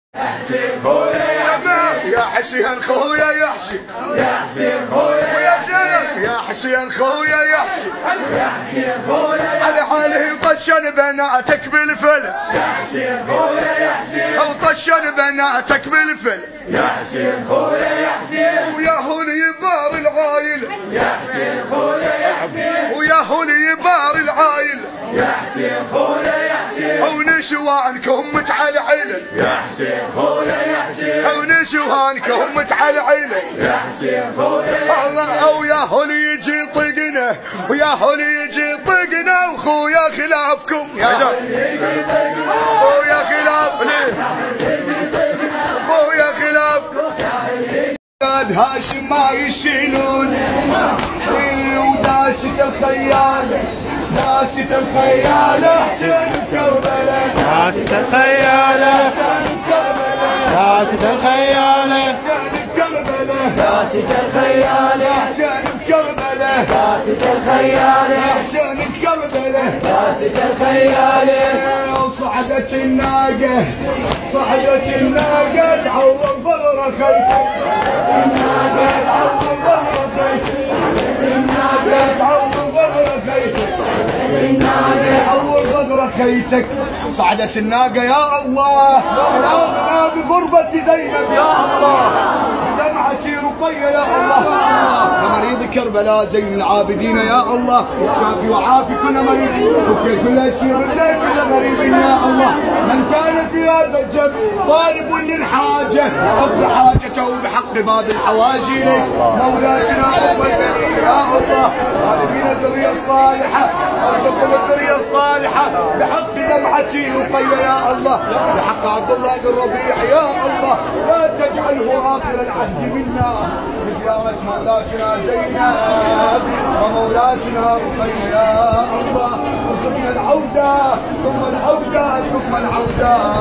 حسين خويا يا حسين خويا يا حسين يا حسين خويا ويا زين يا حسين خويا يا حسين يا حسين خويا على حاله طشن بناتك بالفل يا حسين خويا يا حسين وطشن بناتك بالفل يا حسين خويا يا حسين ويا هولي بار العايل يا حسين خويا يا حسين ويا هولي بار العايل يا حسين خويا يا حسين ونسوانكم متعلعلن يا حسين خويا يا حسين ونسوانكم متعلعلن يا حسين خويا الله ويا هولي يجي طقنا ويا هولي يجي طقنا وخويا خلافكم يا خويا خلافكم خويا خلافكم ولاد هاشم ما يشيلون وداسة الخيالة داسة الخيالة حسين بكربلاء داسة الخيالة داسة الخيالة حسين بكربلاء داسة الخيالة حسين بكربلاء داسة الخيالة حسين بكربلاء داسة الخيالة وصعدت الناقة صعدت الناقة تعور ظهر خيتك الناقة تعور ظهر خيتك الناقة تعور ظهر خيتك الناقة تعور ظهر خيتك صعدت الناقة يا الله كلامنا بغربة زينب يا الله دمعتي رقية يا الله يا مريض كربلاء زين العابدين يا الله شافي وعافي كل مريض وكل كل اسير الليل كل غريب يا الله من كان في هذا الجنب طالب للحاجة اقضي حاجته بحق باب الحواجي لك مولاتنا ام البنين يا الله طالبين الذرية الصالحة ارزقنا الذرية الصالحة بحق دمعتي رقية يا الله بحق عبد الله بن ربيع يا الله لا تجعله اخر العهد منا بزيارة مولاتنا زينب ومولاتنا رقية يا الله وارزقنا العودة ثم العودة ثم العودة